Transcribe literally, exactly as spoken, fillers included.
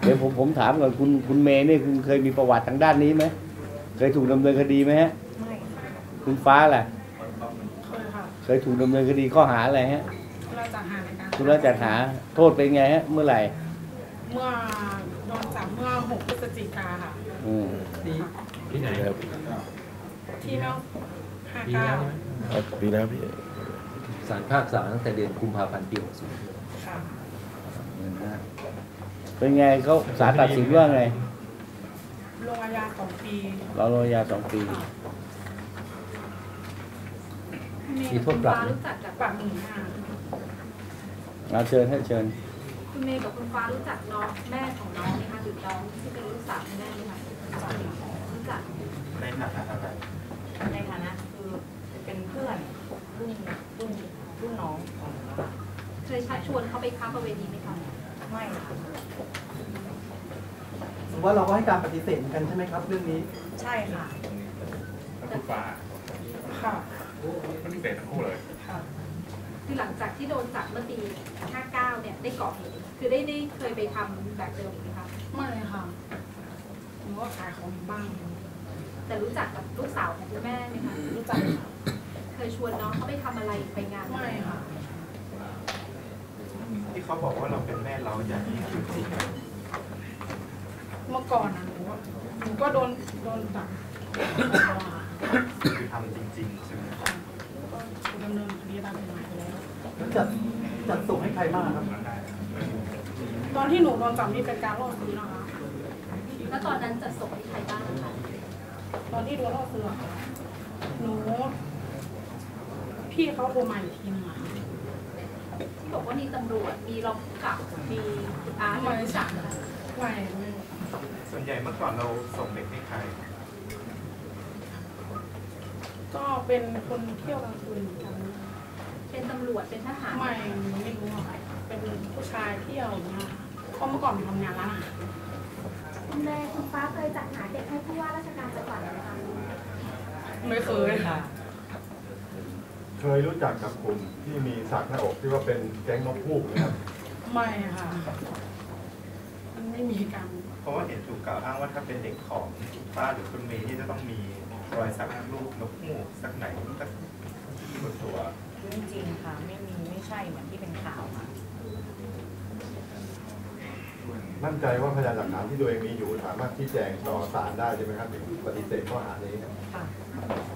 เดี๋ยวผมผมถามก่อนคุณคุณเมย์นี่คุณเคยมีประวัติทางด้านนี้ไหมเคยถูกดำเนินคดีไหมฮะไม่คุณฟ้าแหละเคยค่ะเคยถูกดำเนินคดีข้อหาอะไรฮะคุณราจัดหาในการคุณราจัดหาโทษเป็นไงฮะเมื่อไหร่เมื่อโดนจับเมื่อหกพฤศจิกาค่ะอืมที่ไหนครับที่แม่ห้าเก้าปีแล้วพี่ศาลภาคษาตั้งแต่เดือนกุมภาพันธ์ปีหกสิบค่ะเป็นไงเขาศาลตัดสินว่าไงลงอาญาสองปีเราลงอาญาสองปีมีโทษปรับรู้จักกับปรับหนึ่งห้าเราเชิญให้เชิญคุณเมย์กับคุณฟ้ารู้จักน้องแม่ของน้องไหมคะหรือน้องที่เป็นลูกสาวแม่ไหมคะรู้จักในฐานะอะไรในฐานะคือเป็นเพื่อนรุ่นรุ่นรุ่นน้องเคยชักชวนเขาไปค้าประเวณีไหมคะไม่ค่ะสมมติว่าเราก็ให้การปฏิเสธกันใช่ไหมครับเรื่องนี้ใช่ค่ะคุณฟ้าค่ะปฏิเสธทั้งคู่เลยค่ะคือหลังจากที่โดนจับเมื่อปีห้าเก้าเนี่ยได้ก่อเหตุคือได้ได้เคยไปทำแบบเดิมไหมคะไม่ค่ะหนูก็ขายของบ้างแต่รู้จักกับลูกสาวของคุณแม่ไหมคะรู้จักเคยชวนน้องเขาไปทำอะไรไปงานไม่ค่ะที่เขาบอกว่าเราเป็นแม่เราอย่างนี้คือจริงเมื่อก่อนนะหนูหนูก็โดนโดนจับคือทำจริงๆใช่ไหมก็ดำเนินคดีตามกฎหมายไปแล้วแล้วจัดจัดส่งให้ใครบ้างครับตอนที่หนูโดนจับนี่เป็นการล่อซื้อนะคะแล้วตอนนั้นจะส่งให้ใครบ้างคะตอนที่โดนล่อซื้อหนูพี่เขาโทรมาอีกทีนึงอะที่บอกว่ามีตำรวจมีรองผู้กำกับมีอาร์ตไม่จับไม่ส่วนใหญ่เมื่อก่อนเราส่งเด็กให้ใครก็เป็นคนเที่ยวกลางคืนเหมือนกันเป็นตำรวจเป็นทหารไม่ไม่รู้อะไรเป็นผู้ชายเที่ยวอย่างเงี้ยเพราะเมื่อก่อนทำงานร้านอาหารคุณแม่คุณฟ้าเคยจัดหาเด็กให้ผู้ว่าราชการจังหวัดไหมคะไม่เคยค่ะเคยรู้จักกับกลุ่มที่มีสักหน้าอกที่ว่าเป็นแก๊งนกฮูกไหมครับไม่ค่ะมันไม่มีกันเพราะว่าเห็นถูกกล่าวอ้างว่าถ้าเป็นเด็กของป้าหรือคุณเมย์ที่จะต้องมีรอยสักรูปนกฮูกสักไหนสักที่บนตัวไม่จริงค่ะไม่มีไม่ใช่เหมือนที่เป็นข่าวค่ะมั่นใจว่าพยานหลักฐานที่ตัวเองมีอยู่สามารถชี้แจงต่อศาลได้ใช่ไหมครับถึงปฏิเสธข้อหานี้ค่ะ